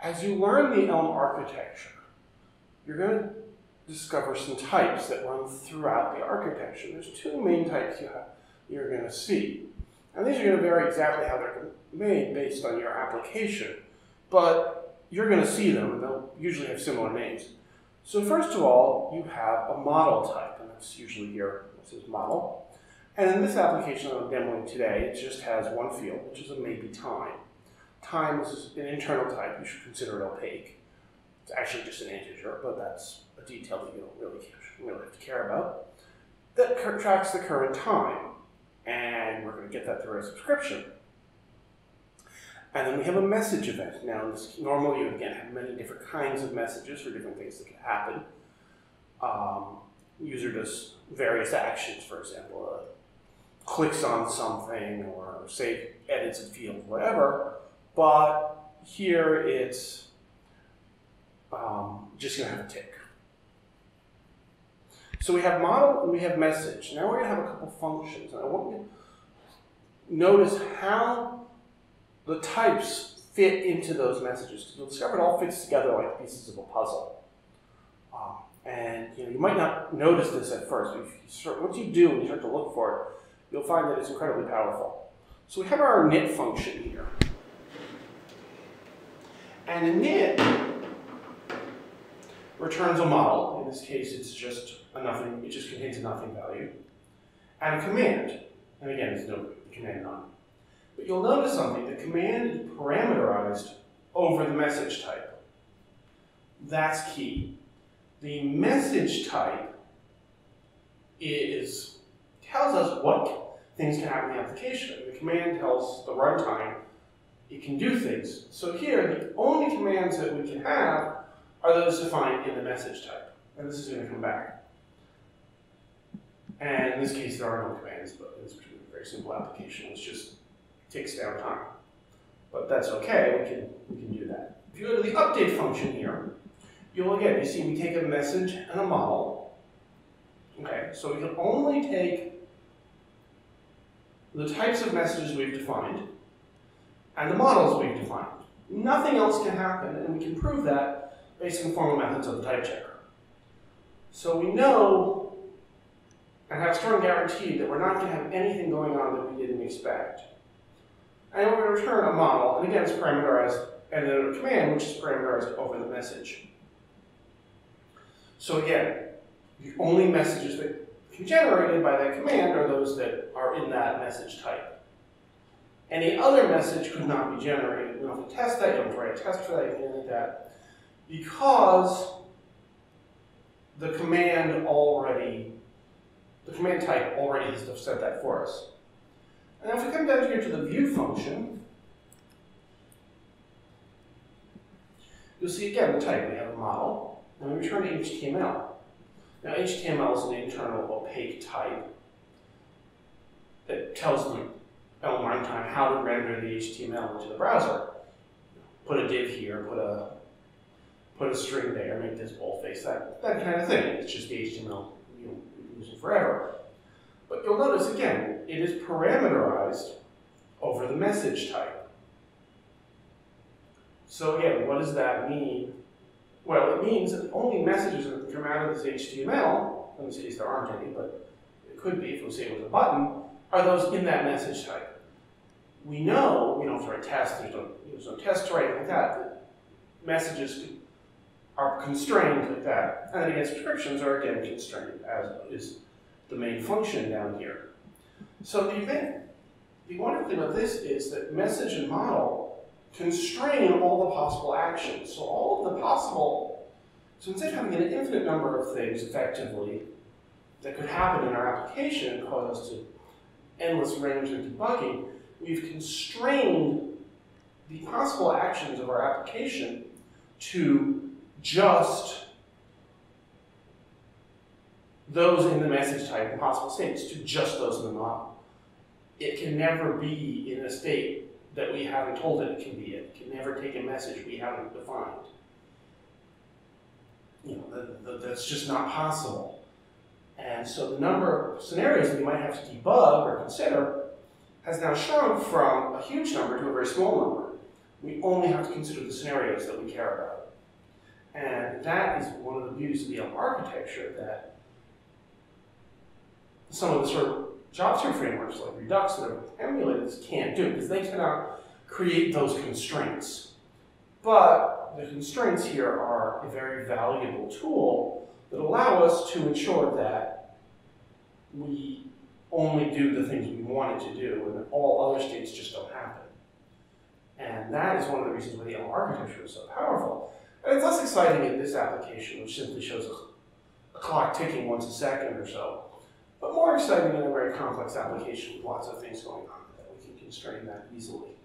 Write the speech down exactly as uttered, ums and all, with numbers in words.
As you learn the Elm architecture, you're going to discover some types that run throughout the architecture. There's two main types you have, you're going to see. And these are going to vary exactly how they're made based on your application. But you're going to see them, and they'll usually have similar names. So first of all, you have a model type, and that's usually here. This is model. And in this application that I'm demoing today, it just has one field, which is a maybe time. Time is an internal type. You should consider it opaque. It's actually just an integer, but that's a detail that you don't really, really have to care about. That tracks the current time, and we're going to get that through a subscription. And then we have a message event. Now, this, normally you again have many different kinds of messages for different things that can happen. Um, user does various actions, for example, uh, clicks on something, or say edits a field, whatever. But here it's um, just going to have a tick. So we have model and we have message. Now we're going to have a couple functions. And I want you to notice how the types fit into those messages. Because you'll discover it all fits together like pieces of a puzzle. Um, and you know, you might not notice this at first, but if you start, once you do and you start to look for it, you'll find that it's incredibly powerful. So we have our init function here. And init returns a model. In this case, it's just a nothing, it just contains a nothing value. And a command. And again, it's no command none. But you'll notice something. The command is parameterized over the message type. That's key. The message type is tells us what things can happen in the application. The command tells the runtime it can do things. So here, the only commands that we can have are those defined in the message type. And this is going to come back. And in this case, there are no commands, but it's a very simple application. It's just takes down time. But that's okay, we can, we can do that. If you go to the update function here, you'll again, you see we take a message and a model. Okay, so we can only take the types of messages we've defined and the models we've defined. Nothing else can happen, and we can prove that based on formal methods of the type checker. So we know and have strong guarantee that we're not going to have anything going on that we didn't expect. And we're going to return a model, and again, it's parameterized, and then a command, which is parameterized over the message. So again, the only messages that can be generated by that command are those that are in that message type. Any other message could not be generated. We don't have to test that, you don't have to write a test for that, anything like that, because the command already, the command type already has said that for us. And if we come down here to the view function, you'll see again the type. We have a model, and we return H T M L. Now H T M L is an internal opaque type that tells the Elm runtime how to render the H T M L into the browser. Put a div here, put a put a string there, make this boldface, that, that kind of thing. It's just the H T M L you know, we've been using forever. But you'll notice, again, it is parameterized over the message type. So again, what does that mean? Well, it means that the only messages that come out of this H T M L, in this case there aren't any, but it could be if we say it was a button, are those in that message type. We know, we don't have to write tests, there's no, there's no test to write like that, that messages are constrained like that. And then again, subscriptions are again constrained, as is the main function down here. So the event, the wonderful thing about this is that message and model constrain all the possible actions. So all of the possible, so instead of having an infinite number of things effectively that could happen in our application and cause us to endless range of debugging, we've constrained the possible actions of our application to just those in the message type and possible states, to just those in the model. It can never be in a state that we haven't told it it can be in. It can never take a message we haven't defined. You know, that, that, that's just not possible. And so the number of scenarios that you might have to debug or consider has now shrunk from a huge number to a very small number. We only have to consider the scenarios that we care about. And that is one of the beauties of the Elm architecture, that some of the sort of JavaScript frameworks like Redux that have emulated this can't do, because they cannot create those constraints. But the constraints here are a very valuable tool that allow us to ensure that we only do the things we wanted to do, and that all other states just don't happen. And that is one of the reasons why the Elm architecture is so powerful. And it's less exciting in this application, which simply shows a, a clock ticking once a second or so, but more exciting in a very complex application with lots of things going on that we can constrain that easily.